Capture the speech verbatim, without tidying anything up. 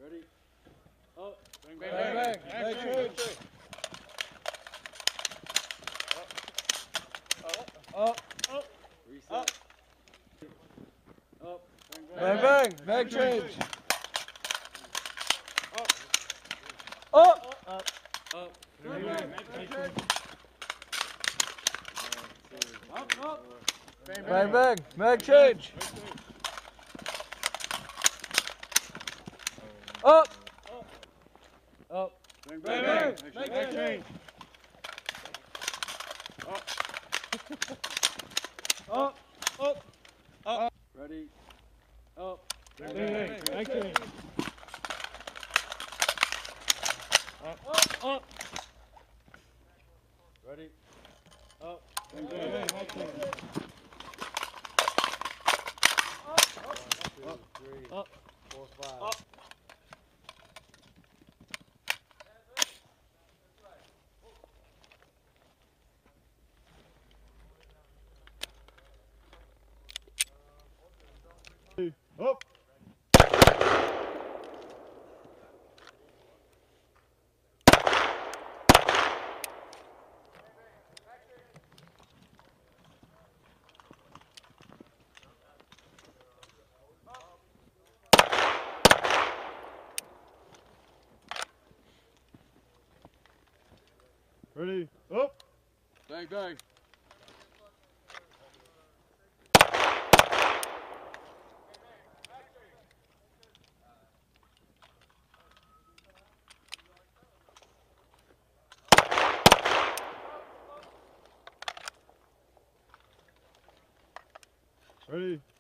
Ready? Up. Bang, bang, bang. Bang, bang. Bang, change. Up. Up. Up. Reset. Up. Up. Bang, bang. Bang, change. Up. Up. Up. Up. Bang, bang. Bang, change. Up, up. Bang, bang. Bang, change. Up. Up. Bang, bang. Bang, change. Up. Up. Up. Up. Ready? Up. Bang, bang. Bang, change. Up. Up. Up. Ready? Up. Bang, bang. Bang, change. Up. Three. Up. Four. Five. Up. Up. Ready? Up. Bang, bang. Ready?